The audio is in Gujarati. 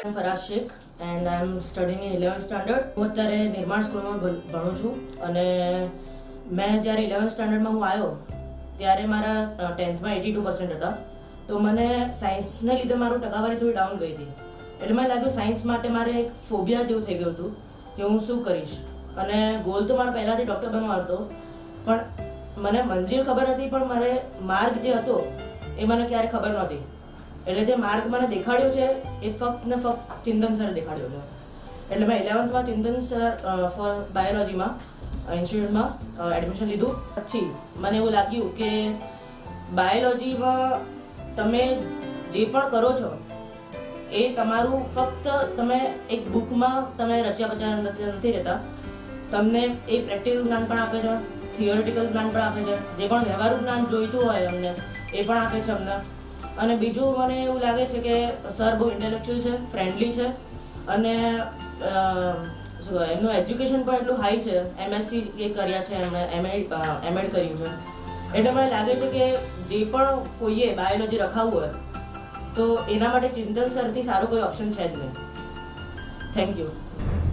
I'm Faraz Sheikh and I'm studying in 11th standard. હું અત્યારે નિર્માણ સ્કૂલમાં ભણું છું અને મેં જ્યારે 11th સ્ટાન્ડર્ડમાં હું આવ્યો ત્યારે મારા 10thમાં 82% હતા. તો મને સાયન્સને લીધે મારું ટકાવારી થોડી ડાઉન ગઈ હતી. એટલે મને લાગ્યું સાયન્સ માટે મારે એક ફોબિયા જેવું થઈ ગયું હતું કે હું શું કરીશ. અને ગોલ તો મારો પહેલાંથી ડૉક્ટર બનવાનો હતો, પણ મને મંજિલ ખબર હતી, પણ મારે માર્ગ જે હતો એ મને ક્યારે ખબર નહોતી. એટલે જે માર્ગ મને દેખાડ્યો છે એ ફક્ત ને ફક્ત ચિંતન સરે દેખાડ્યો છે. એટલે મેં 11thમાં ચિંતન સર ફોર બાયોલોજીમાં ઇન્સ્ટિટ્યૂટમાં એડમિશન લીધું. પછી મને એવું લાગ્યું કે બાયોલોજીમાં તમે જે પણ કરો છો એ તમારું ફક્ત તમે એક બુકમાં તમે રચ્યા પચ્યા નથી રહેતા. તમને એ પ્રેક્ટિકલ જ્ઞાન પણ આપે છે, થિયોરિટિકલ જ્ઞાન પણ આપે છે, જે પણ વ્યવહારુ જ્ઞાન જોઈતું હોય અમને એ પણ આપે છે અમને. અને બીજું મને એવું લાગે છે કે સર બહુ ઇન્ટેલેક્ચ્યુઅલ છે, ફ્રેન્ડલી છે અને શું કહેવાય એમનું એજ્યુકેશન પણ એટલું હાઈ છે. એમએસસી એ કર્યા છે, એમએડ કર્યું છે. એટલે મને લાગે છે કે જે પણ કોઈએ બાયોલોજી રખાવવું હોય તો એના માટે ચિંતન સરથી સારો કોઈ ઓપ્શન છે જ નહીં. Thank you.